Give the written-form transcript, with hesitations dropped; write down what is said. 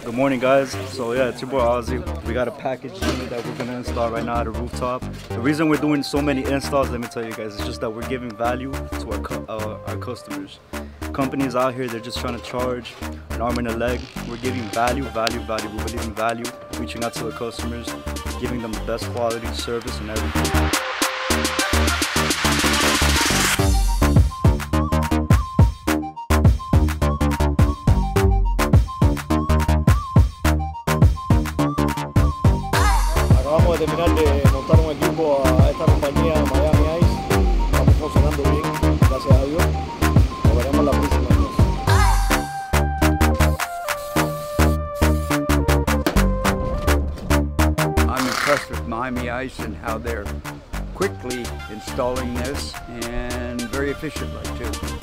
Good morning, guys. So yeah, it's your boy Ozzy. We got a package unit that we're gonna install right now at a rooftop. The reason we're doing so many installs, let me tell you guys, is just that we're giving value to our customers. Companies out here, they're just trying to charge an arm and a leg. We're giving value. We believe in value, reaching out to the customers, giving them the best quality service and everything. Acabamos de terminar de montar un equipo a esta compañía Miami Ice. Estamos funcionando bien, gracias a Dios. Nos veremos la próxima vez. I'm impressed with Miami Ice and how they're quickly installing this and very efficiently too.